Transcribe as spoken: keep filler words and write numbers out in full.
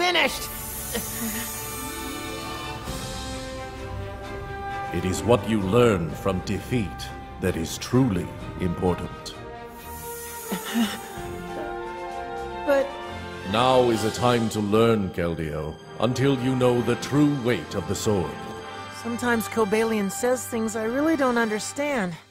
finished! It is what you learn from defeat that is truly important. But... Now is a time to learn, Keldeo, until you know the true weight of the sword. sometimes Cobalion says things I really don't understand.